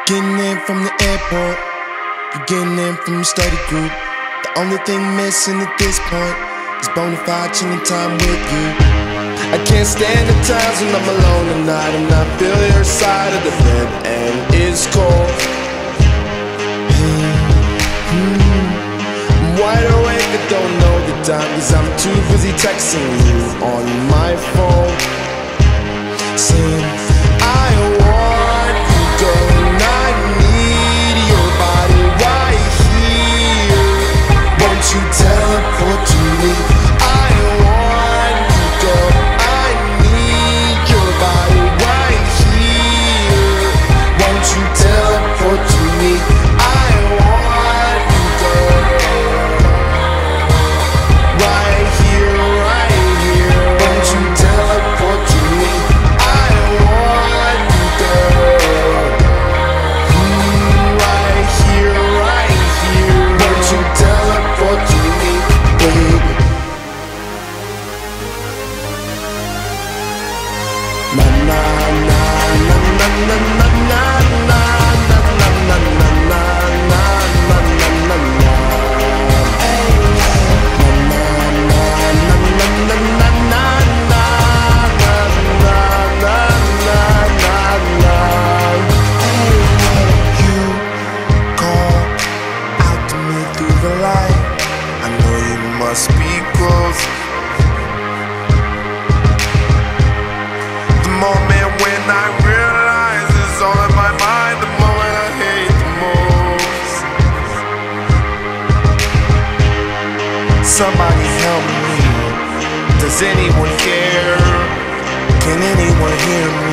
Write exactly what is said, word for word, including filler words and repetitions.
Getting in from the airport, you're getting in from your study group. The only thing missing at this point is bonafide chilling time with you. I can't stand the times when I'm alone at night and I feel your side of the bed and it's cold. I'm wide awake, I don't know the time, cause I'm too busy texting you on my phone, saying I want you, girl, and I need your body right here. Won't you teleport to me? I want you, girl, I need your body right here. Won't you teleport to me? I want you, girl, right here, right here. Won't you teleport to me? I want you, girl, mm, right here, right here. Won't you teleport to me, baby? Na na na na na na na na na na na na na na na na na. Hey, na na na na na na na na na na na na. Hey, you call out to me through the light. I know you must be close. The moment when I realize it's all in my mind, the moment I hate the most. Somebody help me. Does anyone care? Can anyone hear me?